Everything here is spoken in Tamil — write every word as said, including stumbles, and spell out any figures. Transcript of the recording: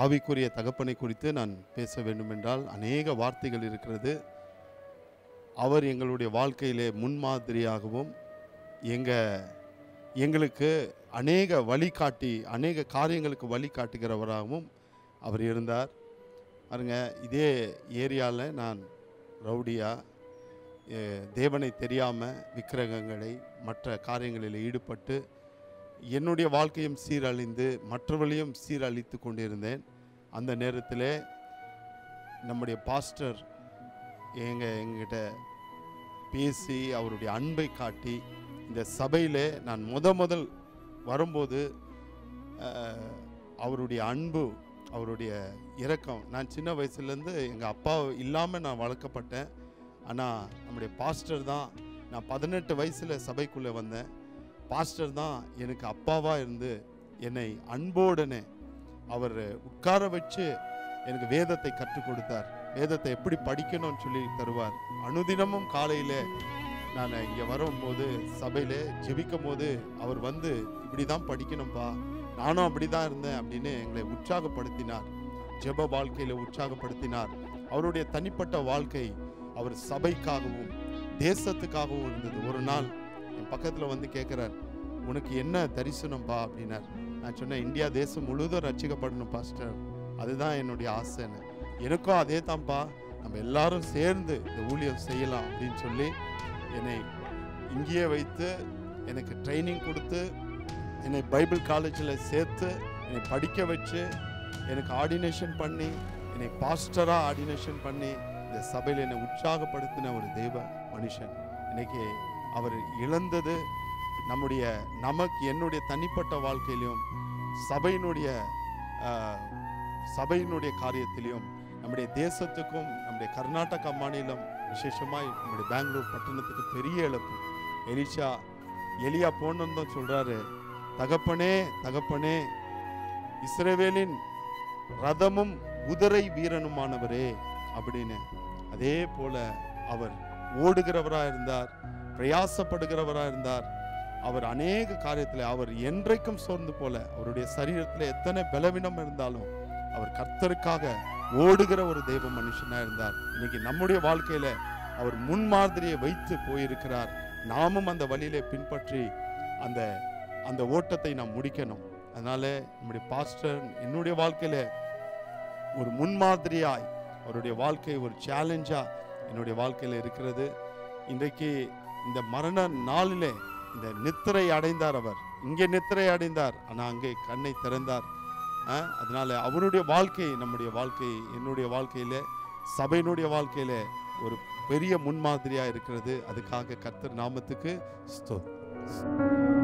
ஆவிக்குரிய தகப்பனை குறித்து நான் பேச வேண்டுமென்றால் அநேக வார்த்தைகள் இருக்கிறது. அவர் எங்களுடைய வாழ்க்கையிலே முன்மாதிரியாகவும் எங்க எங்களுக்கு அநேக வழிகாட்டி அநேக காரியங்களுக்கு வழிகாட்டுகிறவராகவும் அவர் இருந்தார். பாருங்க, இதே ஏரியாவில் நான் ரவுடியா தேவனை தெரியாமல் விக்கிரகங்களை மற்ற காரியங்களில் ஈடுபட்டு என்னுடைய வாழ்க்கையும் சீரழிந்து மற்றவர்களையும் சீரழித்து கொண்டிருந்தேன். அந்த நேரத்தில் நம்முடைய பாஸ்டர் எங்க எங்கிட்ட பேசி அவருடைய அன்பை காட்டி இந்த சபையில் நான் முத முதல் வரும்போது அவருடைய அன்பு அவருடைய இரக்கம், நான் சின்ன வயசுலேருந்து எங்கள் அப்பா இல்லாமல் நான் வளர்க்கப்பட்டேன். ஆனால் நம்முடைய பாஸ்டர் தான், நான் பதினெட்டு வயசில் சபைக்குள்ளே வந்தேன். பாஸ்டர் தான் எனக்கு அப்பாவாக இருந்து என்னை அன்போடனே அவர் உட்கார வச்சு எனக்கு வேதத்தை கற்றுக் கொடுத்தார். வேதத்தை எப்படி படிக்கணும்னு சொல்லி தருவார். அனுதினமும் காலையில் நான் இங்கே வரும்போது சபையில் ஜெபிக்கும் போது அவர் வந்து இப்படி தான் படிக்கணும்ப்பா, நானும் அப்படி தான் இருந்தேன் அப்படின்னு எங்களை உற்சாகப்படுத்தினார். ஜெப வாழ்க்கையில் உற்சாகப்படுத்தினார். அவருடைய தனிப்பட்ட வாழ்க்கை அவர் சபைக்காகவும் தேசத்துக்காகவும் இருந்தது. ஒரு நாள் என் பக்கத்தில் வந்து கேட்குறார், உனக்கு என்ன தரிசனம்பா அப்படின்னார். நான் சொன்னேன், இந்தியா தேசம் முழுவதும் ரட்சிக்கப்படணும் பாஸ்டர், அதுதான் என்னுடைய ஆசைன்னு. எனக்கும் அதே தான்ப்பா, நம்ம எல்லாரும் சேர்ந்து இந்த ஊழியம் செய்யலாம் அப்படின்னு சொல்லி என்னை இங்கேயே வைத்து எனக்கு ட்ரைனிங் கொடுத்து என்னை பைபிள் காலேஜில் சேர்த்து என்னை படிக்க வச்சு எனக்கு ஆர்டினேஷன் பண்ணி என்னை பாஸ்டராக ஆர்டினேஷன் பண்ணி இந்த சபையில் என்னை உற்சாகப்படுத்தின ஒரு தெய்வ மனுஷன். இன்னைக்கு அவர் இழந்தது நம்முடைய நமக்கு என்னுடைய தனிப்பட்ட வாழ்க்கையிலும் சபையினுடைய சபையினுடைய காரியத்திலையும் நம்முடைய தேசத்துக்கும் நம்முடைய கர்நாடகா மாநிலம் விசேஷமாய் நம்முடைய பெங்களூர் பட்டணத்துக்கு பெரிய இழப்பு. எலிஷா எலியா போனன்னு தான் சொல்றாரு, தகப்பனே தகப்பனே இஸ்ரவேலின் ரதமும் குதிரை வீரனுமானவரே அப்படின்னு. அதே போல அவர் ஓடுகிறவராக இருந்தார், பிரயாசப்படுகிறவராக இருந்தார். அவர் அநேக காரியத்தில் அவர் என்றைக்கும் சோர்ந்து போல, அவருடைய சரீரத்தில் எத்தனை பலவீனம் இருந்தாலும் அவர் கர்த்தருக்காக ஓடுகிற ஒரு தெய்வ மனுஷனா இருந்தார். இன்னைக்கு நம்முடைய வாழ்க்கையில அவர் முன்மாதிரியை வைத்து போயிருக்கிறார். நாமும் அந்த வழியிலே பின்பற்றி அந்த அந்த ஓட்டத்தை நாம் முடிக்கணும். அதனால நம்முடைய பாஸ்டர் என்னுடைய வாழ்க்கையில ஒரு முன்மாதிரியாய், அவருடைய வாழ்க்கை ஒரு சேலஞ்சா என்னுடைய வாழ்க்கையில இருக்கிறது. இன்றைக்கு இந்த மரண நாளிலே இந்த நித்திரை அடைந்தார். அவர் இங்கே நித்திரை அடைந்தார், ஆனால் அங்கே கண்ணை திறந்தார். அதனால அவருடைய வாழ்க்கை நம்முடைய வாழ்க்கை என்னுடைய வாழ்க்கையில சபையினுடைய வாழ்க்கையில ஒரு பெரிய முன்மாதிரியா இருக்கிறது. அதுக்காக கர்த்தர் நாமத்துக்கு ஸ்தோத்திரம்.